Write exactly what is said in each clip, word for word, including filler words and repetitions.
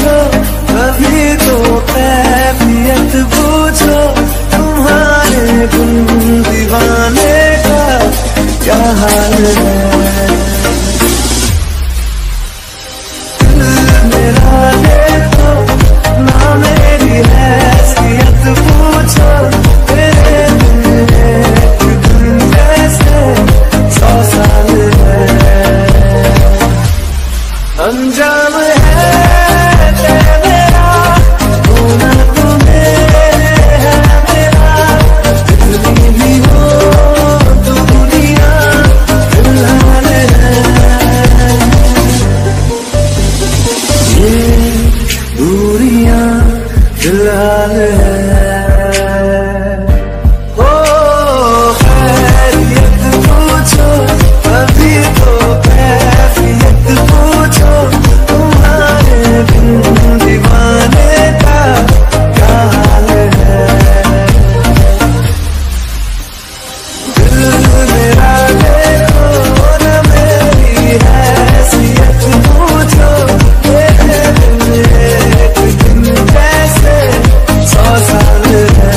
पूछो, कभी तो कैफियत पूछो, तुम्हारे गुन दीवाने का क्या हाल है। मेरा देखो ना मेरी हैसियत पूछो, तेरे दिल एक दिन जैसे सौ साल है। अंजाम है तेरा, होना तुम्हें है मेरा, जितनी भी हो दुनिया फिलहाल है। ये दूरियां फिलहाल है। ओ खैरियत पूछो, अभी तो कैफियत पूछो, तुम्हारे बिन दीवाने का क्या हाल है। दिल मेरा देखो ना मेरी हैसियत पूछो, तेरे दिल एक दिन जैसे सौ साल है।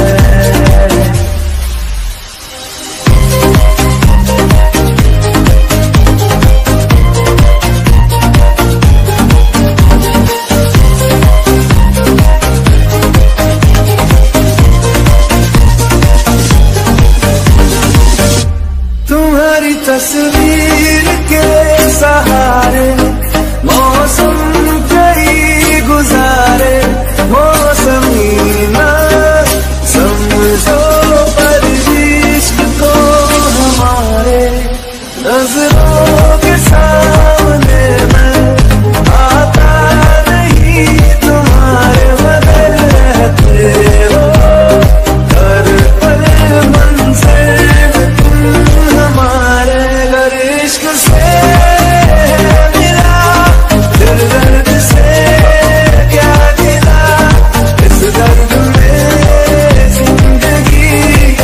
तुम्हारी तस्वीर के सहारे मौसम कई गुजारे, मौसमी ना समझो पर इश्क को हमारे, नजरों के सामने मैं आता नहीं, तुम्हारे बगैर रहते हो हर पल मंज़िल तुम हमारे। अगर इश्क से मिला दिल दर्द से क्या गिला, इस दर्द में जिंदगी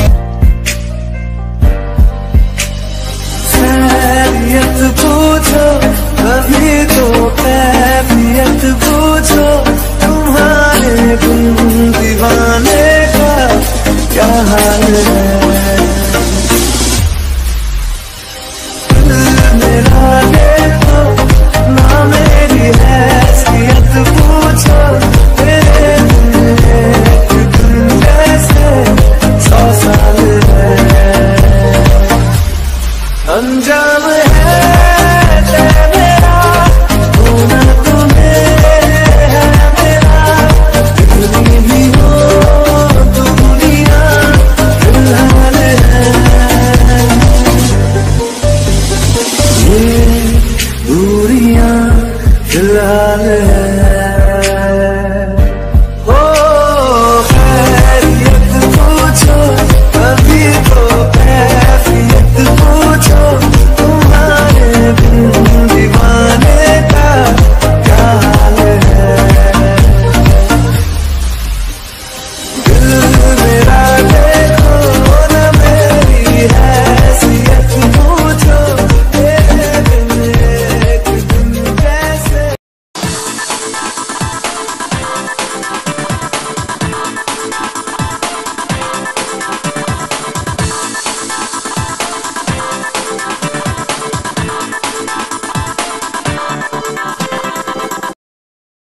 खैरियत पूछो, कभी तो कैफियत पूछो, तुम्हारे गुन दीवाने का क्या हाल है। मेरा देखो ना मेरी हैसियत पूछो, तेरे दिल एक दिन जैसे सौ साल है। अंजाम